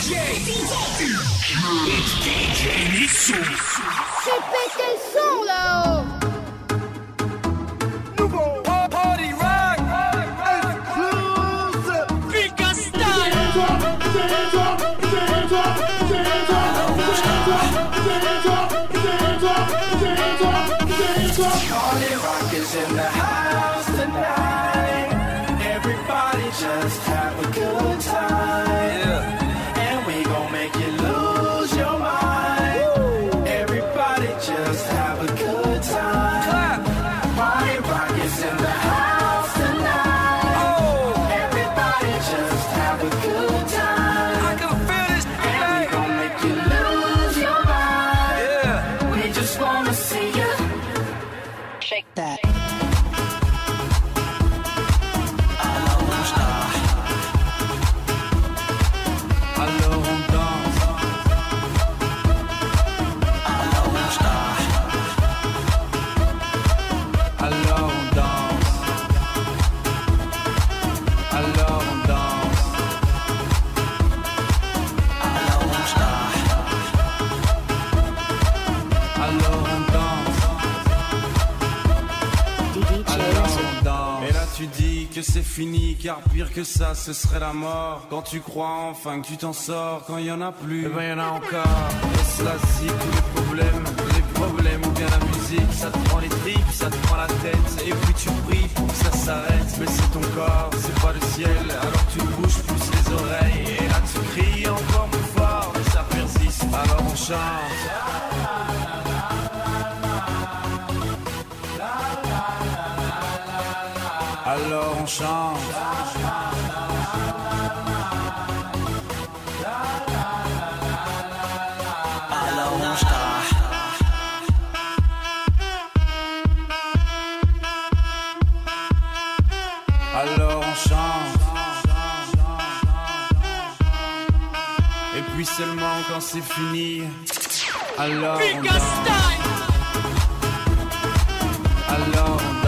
It's DJ Nissou. C'est pété le son là-haut. Nouveau party rock. Exclusive. Pika style. Party rock is in the house tonight. Everybody just have a good time. Yeah. And we gon' make you lose your mind. Everybody just have a good time. Clap. Party rock is in the house tonight. Oh. Everybody just have a good time. I can feel this. And we gon' make you lose your mind. Yeah. We just wanna see you Shake that. Alors on danse. Alors on start. Alors on danse. Alors on danse. Alors on start. Alors on danse. Alors on danse. Et là tu dis que c'est fini, car pire que ça ce serait la mort. Quand tu crois enfin que tu t'en sors, quand y en a plus, eh ben y en a encore. Et cela si tous les problèmes ou bien la musique, ça te prend les tripes, ça te prend la tête. Et puis tu pries pour que ça s'arrête, mais c'est ton corps, c'est pas le ciel. Alors tu bouges plus les oreilles, et là tu cries encore plus fort, mais ça persiste. Alors on chante. Alors on chante. Alors on chante. Alors on chante. Et puis seulement quand c'est fini, alors on Pika danse. style. Alors on